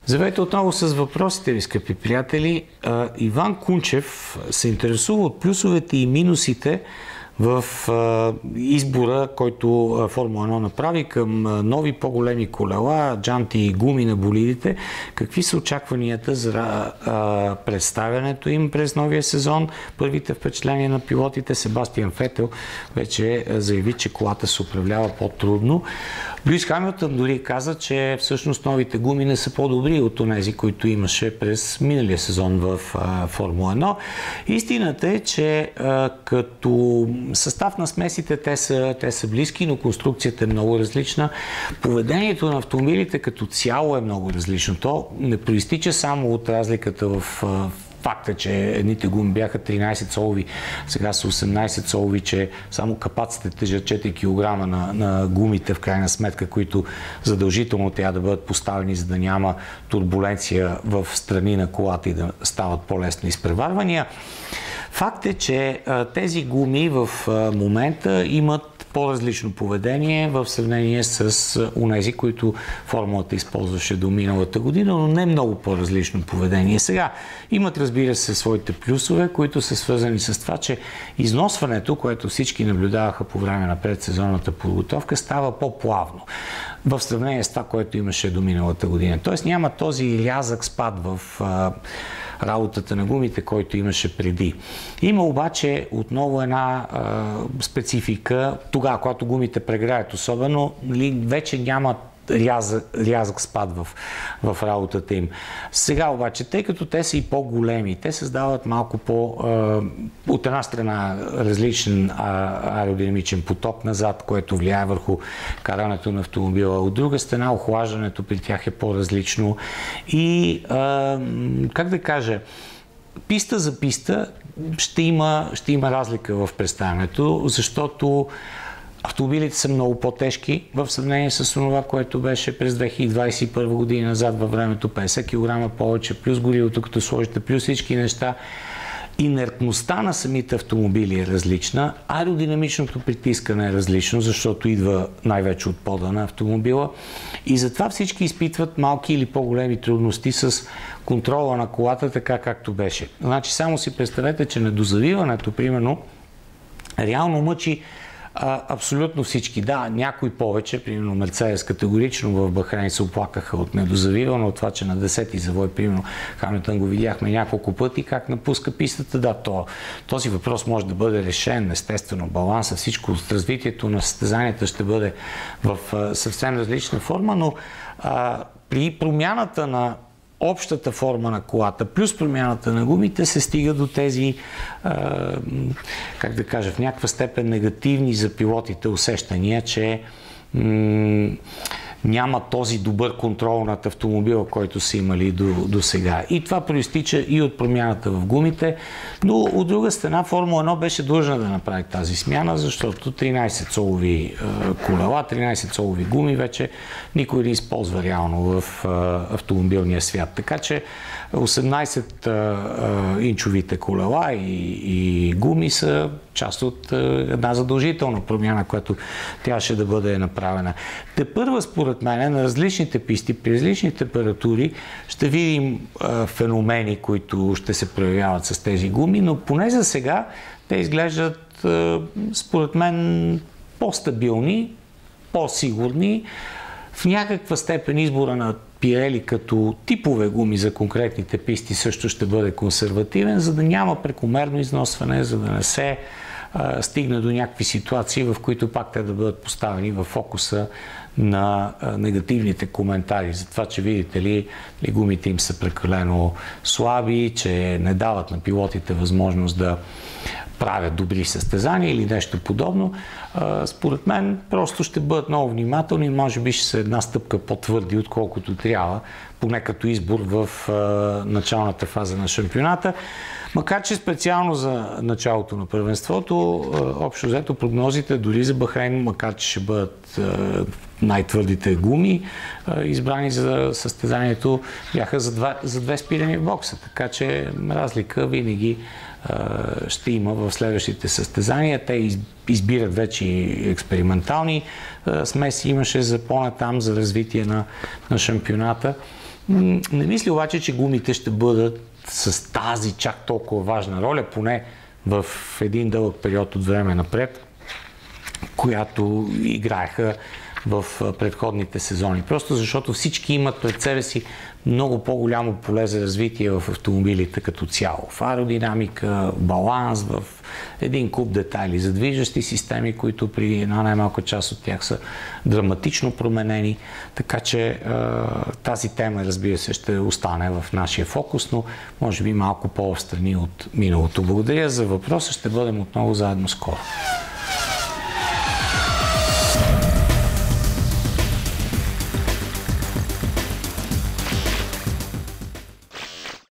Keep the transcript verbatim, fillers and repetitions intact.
Здравейте отново с въпросите ви, скъпи приятели. Иван Кунчев се интересува от плюсовете и минусите в избора, който Формула едно направи към нови по-големи колела, джанти и гуми на болидите. Какви са очакванията за представянето им през новия сезон? Първите впечатления на пилотите. Себастиан Фетел вече заяви, че колата се управлява по-трудно. Луис Хамилтън дори каза, че всъщност новите гуми не са по-добри от онези, които имаше през миналия сезон в Формула едно. Истината е, че като състав на смесите те са, те са близки, но конструкцията е много различна. Поведението на автомобилите като цяло е много различно. То не проистича само от разликата в факта, че едните гуми бяха тринайсет солови, сега са осемнайсет солови, че само капаците тежат четири килограма на, на гумите в крайна сметка, които задължително трябва да бъдат поставени, за да няма турбуленция в страни на колата и да стават по-лесни изпреварвания. Факт е, че а, тези гуми в а, момента имат по-различно поведение в сравнение с онези, които формулата използваше до миналата година, но не много по-различно поведение. Сега имат, разбира се, своите плюсове, които са свързани с това, че износването, което всички наблюдаваха по време на предсезонната подготовка, става по-плавно в сравнение с това, което имаше до миналата година. Тоест няма този рязък спад в а, работата на гумите, който имаше преди. Има обаче отново една а, специфика, тогава, когато гумите преграят особено, нали, вече няма рязък, рязък спад в, в работата им. Сега обаче, тъй като те са и по-големи, те създават малко по, а, от една страна различен а, аеродинамичен поток назад, което влияе върху карането на автомобила. От друга страна, охлаждането при тях е по-различно и, а, как да кажа, писта за писта ще има, ще има разлика в представянето, защото автомобилите са много по-тежки в сравнение с това, което беше през две хиляди двайсет и първа година назад във времето, петдесет килограма повече, плюс горивото, като сложите, плюс всички неща. Инертността на самите автомобили е различна, аеродинамичното притискане е различно, защото идва най-вече от пода на автомобила и затова всички изпитват малки или по-големи трудности с контрола на колата, така както беше. Значи само си представете, че на дозавиването, примерно, реално мъчи А, абсолютно всички. Да, някой повече, примерно Мерцедес категорично в Бахрейн се оплакаха от недозавиване, от това, че на десети завой, примерно Хамилтън го видяхме няколко пъти, как напуска пистата. Да, то, този въпрос може да бъде решен, естествено, баланса, всичко от развитието на състезанията ще бъде в а, съвсем различна форма, но а, при промяната на общата форма на колата, плюс промяната на гумите, се стига до тези, а, как да кажа, в някаква степен негативни за пилотите усещания, че м- няма този добър контрол над автомобила, който са имали до, до сега. И това проистича и от промяната в гумите, но от друга страна Формула едно беше длъжна да направи тази смяна, защото тринайсет солови е, колела, тринайсет солови гуми вече никой не използва реално в е, автомобилния свят. Така че осемнайсет инчовите колела и, и гуми са част от една задължителна промяна, която трябваше да бъде направена. Тепърва, според мен, на различните писти, при различни температури ще видим а, феномени, които ще се проявяват с тези гуми, но поне за сега те изглеждат, а, според мен, по-стабилни, по-сигурни. В някаква степен избора на Пирели като типове гуми за конкретните писти също ще бъде консервативен, за да няма прекомерно износване, за да не се а, стигне до някакви ситуации, в които пак те да бъдат поставени в фокуса на а, негативните коментари за това, че видите ли, ли гумите им са прекалено слаби, че не дават на пилотите възможност да правят добри състезания или нещо подобно. Според мен просто ще бъдат много внимателни и може би ще са една стъпка по-твърди, отколкото трябва, поне като избор в началната фаза на шампионата. Макар че специално за началото на първенството, общо взето прогнозите дори за Бахрейн, макар че ще бъдат най-твърдите гуми, избрани за състезанието, бяха за, два, за две спирани в бокса. Така че разлика винаги ще има в следващите състезания. Те избират вече експериментални смеси. Имаше за по-натам за развитие на, на шампионата. Не мисля обаче, че гумите ще бъдат с тази чак толкова важна роля, поне в един дълъг период от време напред, която играеха в предходните сезони. Просто защото всички имат пред себе си много по-голямо поле за развитие в автомобилите като цяло. В аеродинамика, баланс, в един куп детайли за движещи системи, които при една най-малка част от тях са драматично променени. Така че тази тема, разбира се, ще остане в нашия фокус, но може би малко по-встрани от миналото. Благодаря за въпроса. Ще бъдем отново заедно скоро.